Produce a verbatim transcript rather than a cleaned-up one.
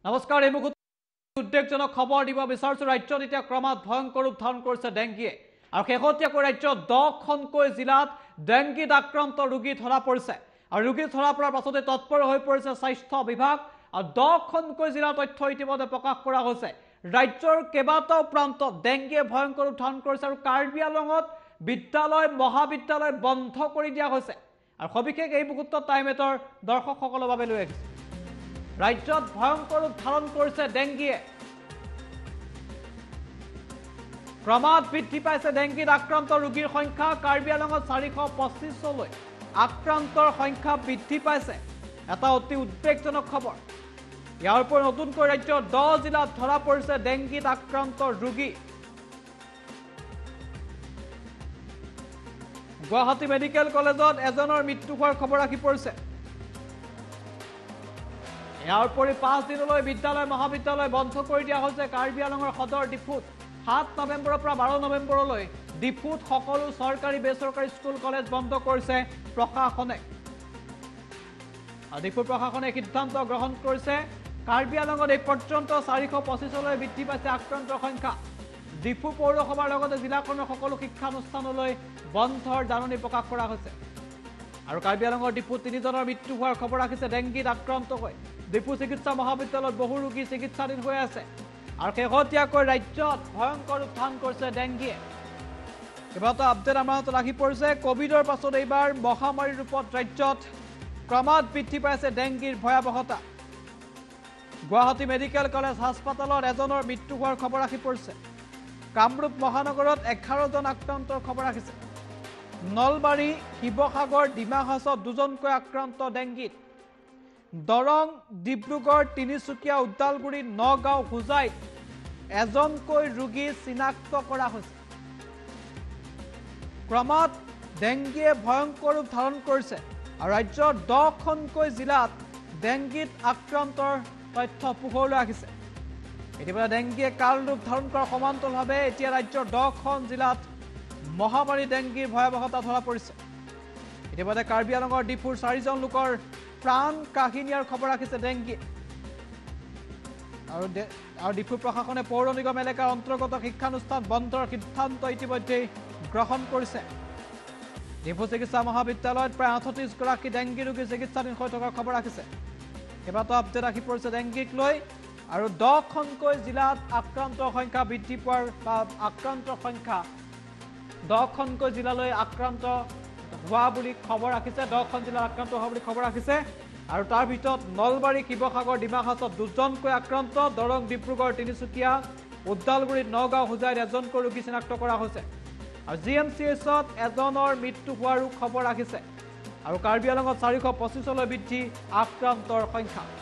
নমস্কাৰ এই মুহূৰ্তত উদ্বেগজনক খবৰ দিব বিচাৰিছো ৰাজ্যত এতিয়া ক্ৰমাৎ ভয়ংকৰ ৰূপ ধাৰণ কৰিছে ডেংগিয়ে আৰু শেহতীয়াকৈ ৰাজ্যত দহখনকৈ জিলাত ডেংগিত আক্ৰান্ত ৰোগী ধৰা পৰিছে আৰু ৰোগী ধৰা পৰাৰ পাছতে তৎপৰ হৈ পৰিছে স্বাস্থ্য বিভাগ আৰু দহখনকৈ জিলাৰ তথ্য ইতিমধ্যে প্ৰকাশ কৰা হৈছে ৰাজ্যৰ কেইবাটাও প্ৰান্তত ডেংগিয়ে ভয়ংকৰ ৰূপ ধাৰণ কৰিছে আৰু কাৰ্বি আংলঙত বিদ্যালয় মহাবিদ্যালয় বন্ধ কৰি দিয়া হৈছে আৰু সবিশেষ এই মুহূৰ্তত টাইম এটৰ দৰ্শকসকলৰ বাবে লৈ আহিছে ৰাজ্যত ভয়ংকৰ ৰূপ ধাৰণ কৰিছে ডেংগিয়ে ক্ৰমাৎ বৃদ্ধি পাইছে ডেংগিত আক্ৰান্ত ৰোগীৰ সংখ্যা কাৰ্বি আংলঙত চাৰিশ পঁচিছলৈ আক্ৰান্তৰ সংখ্যা বৃদ্ধি পাইছে এটা অতি উদ্বেগজনক খবৰ ইয়াৰ উপৰি নতুনকৈ ৰাজ্যৰ দহ জিলাত ধৰা পৰিছে ডেংগিত আক্ৰান্ত ৰোগী গুৱাহাটী মেডিকেল কলেজত এজনৰ মৃত্যু হোৱাৰ খবৰ আহি পৰিছে ইয়াৰ উপৰি পাঁচ দিনলৈ বিদ্যালয় মহাবিদ্যালয় বন্ধ কৰি দিয়া হৈছে কাৰ্বি আংলঙৰ সদৰ ডিফুত সাত নৱেম্বৰৰ পৰা বাৰ নৱেম্বৰলৈ ডিফুত সকলো চৰকাৰী বেচৰকাৰী স্কুল কলেজ বন্ধ কৰিছে প্ৰশাসনে আৰু ডিফু প্ৰশাসনে সিদ্ধান্ত গ্ৰহণ কৰিছে কাৰ্বি আংলঙত এই পৰ্যন্ত চাৰিশ পঁচিছলৈ বৃদ্ধি পাইছে আক্ৰান্তৰ সংখ্যা ডিফু পৌৰসভাৰ লগতে জিলাখনৰ সকলো শিক্ষানুষ্ঠানলৈ বন্ধৰ জাননী প্ৰকাশ কৰা হৈছে আৰু কাৰ্বি আংলঙৰ ডিফুত তিনিজনৰ মৃত্যু হোৱাৰ খবৰ ৰাখিছে ডেংগিত আক্ৰান্ত হৈ ডিফু চিকিৎসা মহাবিদ্যালয়ত বহু ৰোগী চিকিৎসাধীন হৈ আছে আৰু শেহতীয়াকৈ ৰাজ্যত ভয়ংকৰ ৰূপ ধাৰণ কৰিছে ডেংগিয়ে কেইবাটাও আপডেট আমাৰ হাতত আহি পৰিছে কোভিডৰ পাছত এইবাৰ মহামাৰীৰ ৰূপত ৰাজ্যত ক্ৰমাৎ বৃদ্ধি পাইছে ডেংগিৰ ভয়াৱহতা গুৱাহাটী মেডিকেল কলেজ হাস্পাতালত এজনৰ মৃত্যু হোৱাৰ খবৰ আহি পৰিছে কামৰূপ মহানগৰত এঘাৰজন আক্ৰান্তৰ খবৰ আহিছে নলবাৰী শিৱসাগৰ ডিমা হাছাওত দুজনকৈ আক্ৰান্ত ডেংগিত দৰং ডিব্ৰুগড় তিনিচুকীয়া উদালগুৰি নগাঁও হোজাইত এজনকৈ ৰোগী চিনাক্ত কৰা হৈছে ক্ৰমাৎ ডেংগিয়ে ভয়ংকৰ ৰূপ ধাৰণ কৰিছে আৰু ৰাজ্যৰ দহখনকৈ জিলাত ডেংগিত আক্ৰান্তৰ তথ্য পোহৰলৈ আহিছে ইতিমধ্যে ডেংগিয়ে কাল ৰূপ ধাৰণ কৰাৰ সমান্তৰালভাৱে এতিয়া ৰাজ্যৰ দহখন জিলাত মহামাৰী ডেংগিৰ ভয়াৱহতা ধৰা পৰিছে ইতিমধ্যে কাৰ্বি আংলঙৰ ডিফুৰ চাৰিজন লোকৰ প্ৰাণ কাহিনীৰ খবৰ ৰাখিছে ডেংগি আৰু আৰু ডিফু প্ৰশাসনে পৌৰ নিগম এলেকাৰ অন্তৰ্গত শিক্ষানুষ্ঠান বন্ধৰ সিদ্ধান্ত ইতিমধ্যে গ্ৰহণ কৰিছে ডিফু চিকিৎসা মহাবিদ্যালয়ত প্ৰায় আঠত্ৰিছ গৰাকী ডেংগি ৰোগী চিকিৎসাধীন হৈ থকাৰ খবৰ ৰাখিছে কেইবাটাও আপডেট আহি পৰিছে ডেংগিক লৈ আৰু দহখনকৈ জিলাত আক্ৰান্তৰ সংখ্যা বৃদ্ধি পোৱাৰ বা আক্ৰান্তৰ সংখ্যা দহখনকৈ জিলালৈ আক্ৰান্ত হোৱা বুলি খবৰ ৰাখিছে দহখন জিলাত আক্ৰান্ত হোৱা বুলি খবৰ ৰাখিছে আৰু তাৰ ভিতৰত নলবাৰী শিৱসাগৰ ডিমা হাছাওত দুজনকৈ আক্ৰান্ত দৰং ডিব্ৰুগড় তিনিচুকীয়া উদালগুৰিত নগাঁও হোজাইত এজনকৈ ৰোগী চিনাক্ত কৰা হৈছে আৰু জি এম চি এইচত এজনৰ মৃত্যু হোৱাৰো খবৰ ৰাখিছে আৰু কাৰ্বি আংলঙত চাৰিশ পঁচিছলৈ বৃদ্ধি আক্ৰান্তৰ সংখ্যা